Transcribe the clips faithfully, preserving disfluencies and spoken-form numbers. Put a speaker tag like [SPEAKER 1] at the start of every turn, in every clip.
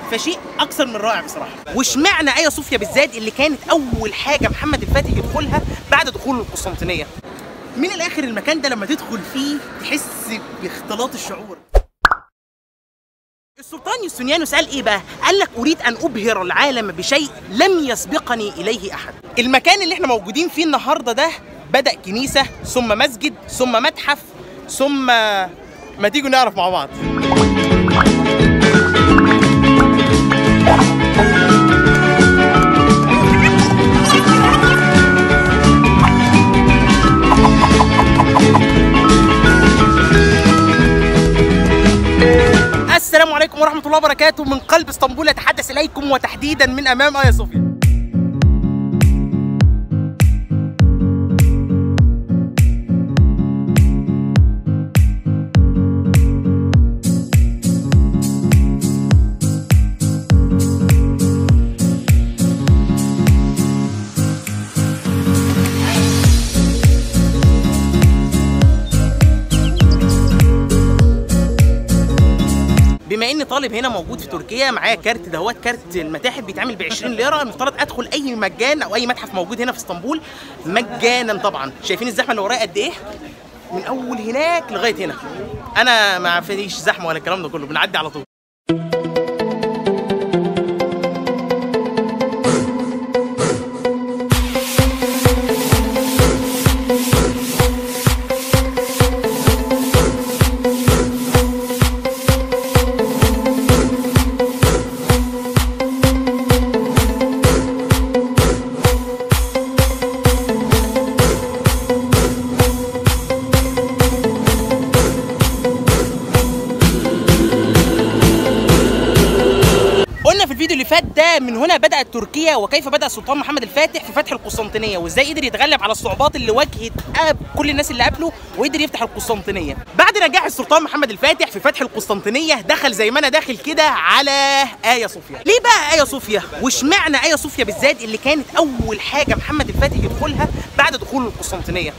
[SPEAKER 1] فشيء اكثر من رائع بصراحه. واشمعنى ايا صوفيا بالذات اللي كانت اول حاجه محمد الفاتح يدخلها بعد دخوله القسطنطينيه؟ من الاخر المكان ده لما تدخل فيه تحس باختلاط الشعور. السلطان يوستنيانوس قال ايه بقى؟ قال لك اريد ان ابهر العالم بشيء لم يسبقني اليه احد. المكان اللي احنا موجودين فيه النهارده ده بدأ كنيسه ثم مسجد ثم متحف ثم ما تيجوا نعرف مع بعض. السلام عليكم ورحمة الله وبركاته. من قلب اسطنبول أتحدث إليكم وتحديدا من أمام آيا صوفيا. بما اني طالب هنا موجود في تركيا معايا كارت دهوت، كارت المتاحف بيتعمل ب عشرين ليره، المفترض ادخل اي مجان او اي متحف موجود هنا في اسطنبول مجانا طبعا. شايفين الزحمه اللي ورايا قد ايه؟ من اول هناك لغايه هنا. انا ما فيش زحمه ولا الكلام ده كله، بنعدي على طول. في الفيديو اللي فات ده من هنا بدأت تركيا، وكيف بدأ السلطان محمد الفاتح في فتح القسطنطينية، وازاي قدر يتغلب على الصعوبات اللي واجهت كل الناس اللي قبله وقدر يفتح القسطنطينية. بعد نجاح السلطان محمد الفاتح في فتح القسطنطينية دخل زي ما انا داخل كده على آيا صوفيا. ليه بقى آيا صوفيا؟ واشمعنى آيا صوفيا بالذات اللي كانت أول حاجة محمد الفاتح يدخلها بعد دخوله القسطنطينية؟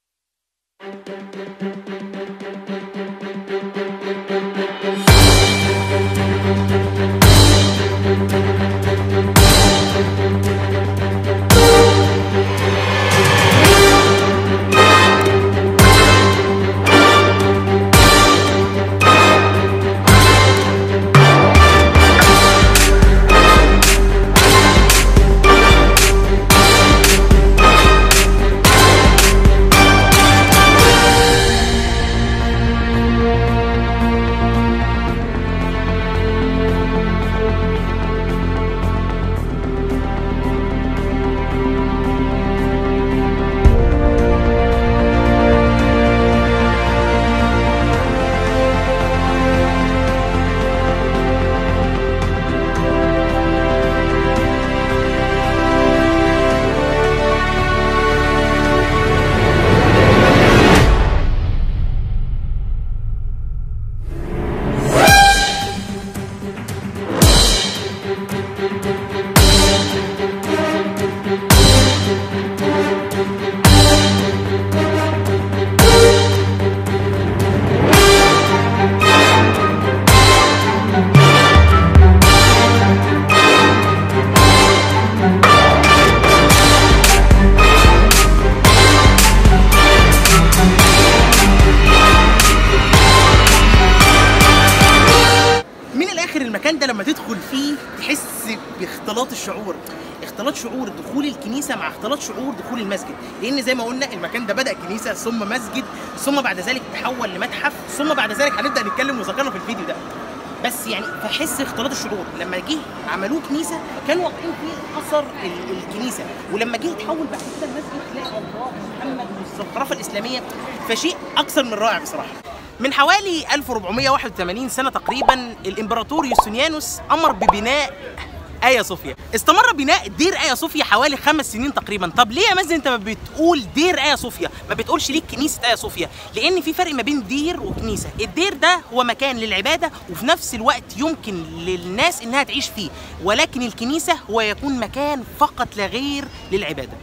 [SPEAKER 1] المكان ده لما تدخل فيه تحس باختلاط الشعور، اختلاط شعور دخول الكنيسه مع اختلاط شعور دخول المسجد، لان زي ما قلنا المكان ده بدا كنيسه ثم مسجد ثم بعد ذلك تحول لمتحف ثم بعد ذلك هنبدا نتكلم وذكرنا في الفيديو ده. بس يعني فحس اختلاط الشعور. لما جه عملوه كنيسه كانوا واقعين فيه اثر الكنيسه، ولما جه يتحول بعد كده المسجد تلاقي الله محمد والزخرفه الاسلاميه، فشيء اكثر من رائع بصراحه. من حوالي ألف وأربعمائة وواحد وثمانين سنة تقريبا الامبراطور يوستنيانوس امر ببناء آيا صوفيا. استمر بناء دير آيا صوفيا حوالي خمس سنين تقريبا. طب ليه يا مازن انت ما بتقول دير آيا صوفيا؟ ما بتقولش ليه كنيسة آيا صوفيا؟ لأن في فرق ما بين دير وكنيسة. الدير ده هو مكان للعبادة وفي نفس الوقت يمكن للناس انها تعيش فيه، ولكن الكنيسة هو يكون مكان فقط لا غير للعبادة. قعد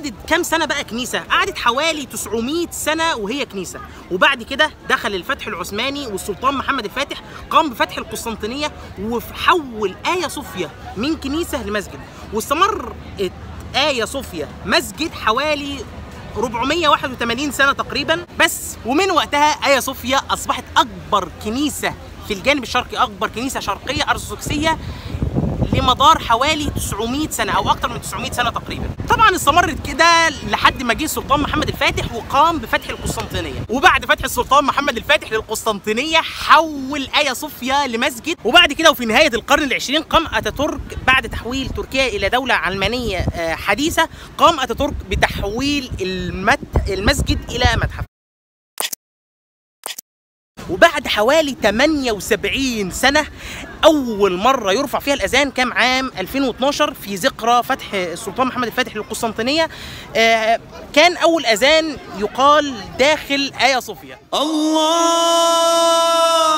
[SPEAKER 1] قعدت كام سنه بقى كنيسه؟ قعدت حوالي تسعمائة سنه وهي كنيسه. وبعد كده دخل الفتح العثماني والسلطان محمد الفاتح قام بفتح القسطنطينيه وحول آيا صوفيا من كنيسه لمسجد. واستمر آيا صوفيا مسجد حوالي أربعمائة وواحد وثمانين سنه تقريبا بس. ومن وقتها آيا صوفيا اصبحت اكبر كنيسه في الجانب الشرقي، اكبر كنيسه شرقيه ارثوذكسيه لمدار حوالي تسعمائة سنه او اكثر من تسعمائة سنه تقريبا. طبعا استمرت كده لحد ما جه السلطان محمد الفاتح وقام بفتح القسطنطينيه. وبعد فتح السلطان محمد الفاتح للقسطنطينيه حول آيا صوفيا لمسجد. وبعد كده وفي نهايه القرن العشرين قام اتاتورك بعد تحويل تركيا الى دوله علمانيه حديثه، قام اتاتورك بتحويل المسجد الى متحف. وبعد حوالي ثمانية وسبعين سنة أول مرة يرفع فيها الأذان كان عام ألفين واثناشر في ذكرى فتح السلطان محمد الفاتح للقسطنطينية. آه كان أول أذان يقال داخل آيا صوفيا. الله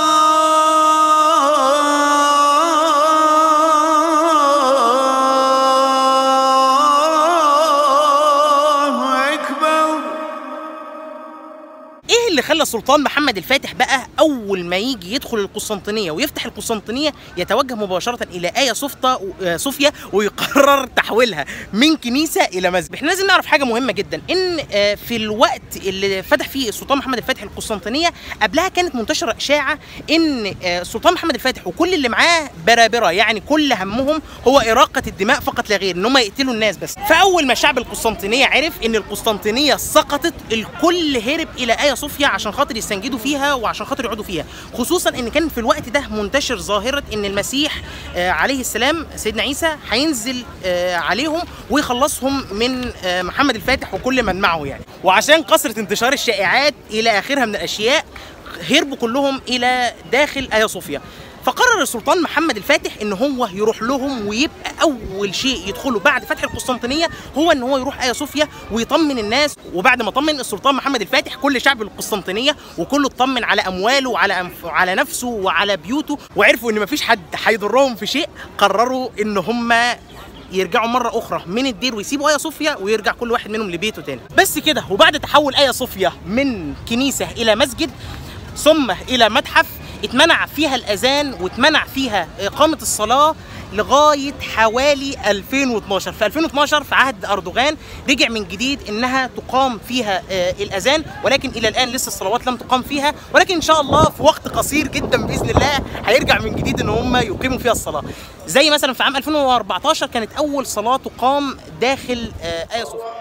[SPEAKER 1] اللي خلى السلطان محمد الفاتح بقى اول ما يجي يدخل القسطنطينيه ويفتح القسطنطينيه يتوجه مباشره الى آيا صوفيا ويقرر تحويلها من كنيسه الى مسجد. احنا لازم نعرف حاجه مهمه جدا، ان في الوقت اللي فتح فيه السلطان محمد الفاتح القسطنطينيه قبلها كانت منتشره اشاعه ان السلطان محمد الفاتح وكل اللي معاه برابره، يعني كل همهم هو اراقه الدماء فقط لا غير، ان هم يقتلوا الناس بس. فاول ما شعب القسطنطينيه عرف ان القسطنطينيه سقطت الكل هرب الى آيا صوفيا عشان خاطر يستنجدوا فيها وعشان خاطر يقعدوا فيها، خصوصا ان كان في الوقت ده منتشر ظاهره ان المسيح آه عليه السلام سيدنا عيسى هينزل آه عليهم ويخلصهم من آه محمد الفاتح وكل من معه يعني. وعشان كثره انتشار الشائعات الى اخرها من الاشياء هربوا كلهم الى داخل آيا صوفيا. فقرر السلطان محمد الفاتح ان هو يروح لهم، ويبقى اول شيء يدخله بعد فتح القسطنطينيه هو ان هو يروح آيا صوفيا ويطمن الناس. وبعد ما طمن السلطان محمد الفاتح كل شعب القسطنطينيه وكله اطمن على امواله وعلى أنف... على نفسه وعلى بيوته، وعرفوا ان مفيش حد هيضرهم في شيء. قرروا ان هم يرجعوا مره اخرى من الدير ويسيبوا آيا صوفيا ويرجع كل واحد منهم لبيته تاني. بس كده. وبعد تحول آيا صوفيا من كنيسه الى مسجد ثم الى متحف اتمنع فيها الاذان واتمنع فيها اقامه الصلاه لغايه حوالي ألفين واثناشر. في ألفين واثناشر في عهد اردوغان رجع من جديد انها تقام فيها الاذان، ولكن الى الان لسه الصلوات لم تقام فيها، ولكن ان شاء الله في وقت قصير جدا باذن الله هيرجع من جديد ان هم يقيموا فيها الصلاه. زي مثلا في عام ألفين وأربعتاشر كانت اول صلاه تقام داخل آيا صوفيا.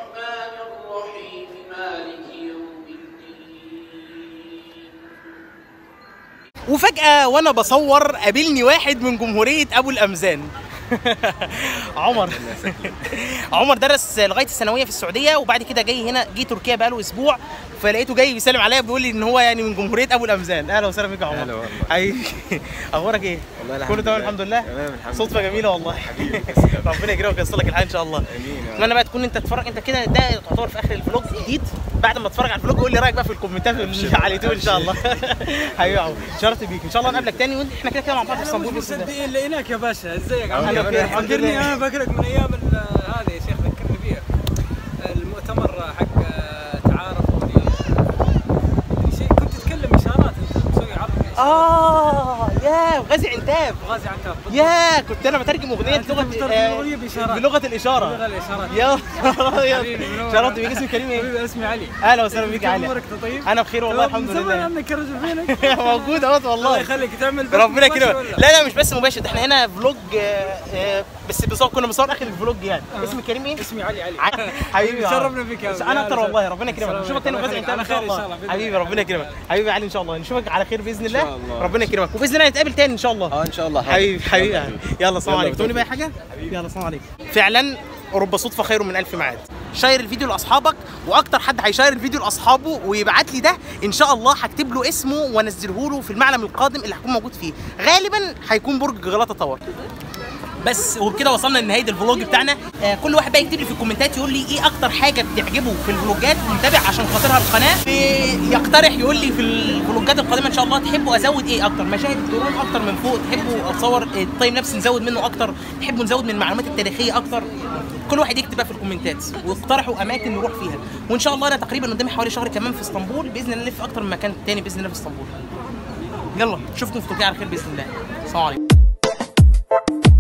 [SPEAKER 1] وفجأة وانا بصور قابلني واحد من جمهورية ابو الامزان. عمر. عمر درس لغايه الثانويه في السعوديه وبعد كده جاي هنا، جه تركيا بقاله اسبوع، فلقيته جاي بيسلم عليا بيقول لي ان هو يعني من جمهوريه ابو الامزان. اهلا وسهلا بيك يا عمر. اهلا والله. حبيبي اخبارك ايه؟ والله الحمد لله. كله تمام الحمد لله. تمام الحمد لله. صدفه جميله والله. حبيبي ربنا يكرمك وييسر لك الحال ان شاء الله. امين. اتمنى بقى تكون انت تتفرج انت كده، ده تعتبر في اخر الفلوج جديد. بعد ما تتفرج على الفلوج قول لي رايك بقى في الكومنتات على اليوتيوب ان شاء الله. حبيبي يا عمر اتشرفت بيك، ان شاء الله نقابلك تاني واحنا كده كده مع بعض في اسطنبول. مش مصدقين لقيناك يا باشا. ازيك يا عمر؟ الحمد لله. انا فاكرك من ايام هذا يا شيخ، ذكرني فيها المؤتمر حق تعارف شيء، كنت تتكلم اشارات انت مسوي عربي. اه يا غازي عنتاب. غازي عنتاب يا كنت انا بترجم اغنيه بلغه آه بلغه الاشاره. بلغه الاشارات. يا شرفت بيك. اسمي كريم ايه؟ حبيبي اسمي علي. اهلا وسهلا بيك يا علي. امورك طيب؟ انا بخير والله الحمد لله. زمان عنك رجل فينك. موجود اهوت والله. الله يخليك. تعمل ربنا يكرمك. لا لا مش بس مباشر، ده احنا هنا فلوج بس بصور، كنا بنصور اخر الفلوج يعني. اسمي كريم ايه؟ اسمي علي. علي حبيبي تشرفنا بك. انا اكتر والله. ربنا يكرمك. نشوفك تاني وغازي عنتاب ان شاء الله. حبيبي ربنا يكرمك. حبيبي علي ان شاء الله نشوفك على خير باذن الله. ربنا يكرمك وباذن الله نتقابل تاني ان شاء الله. اه ان شاء الله. حبيبي حبيبي يلا السلام عليكم. تقولي بقى حاجه؟ يلا السلام عليكم. فعلا رب صدفه خير من الف ميعاد. شير الفيديو لاصحابك، واكتر حد هيشير الفيديو لاصحابه ويبعت لي ده ان شاء الله هكتب له اسمه وانزله له في المعلم القادم اللي هيكون موجود فيه. غالبا هيكون برج غلطه تاور. بس وبكده وصلنا لنهايه الفلوج بتاعنا. آه كل واحد بقى يكتب لي في الكومنتات يقول لي ايه اكتر حاجه بتعجبه في الفلوجات ونتابع عشان خاطرها القناه. يقترح يقول لي في الفلوجات القادمه ان شاء الله تحبوا ازود ايه اكتر، مشاهد الدرون اكتر من فوق، تحبوا اتصور التايم لابس نزود منه اكتر، تحبوا نزود من المعلومات التاريخيه اكتر. كل واحد يكتب بقى في الكومنتات واقترحوا اماكن نروح فيها. وان شاء الله انا تقريبا قدامي حوالي شهر كمان في اسطنبول باذن الله، نلف اكتر من مكان تاني باذن الله في اسطنبول. يلا اشوفكم في تركيا على خير باذن الله. السلام عليكم.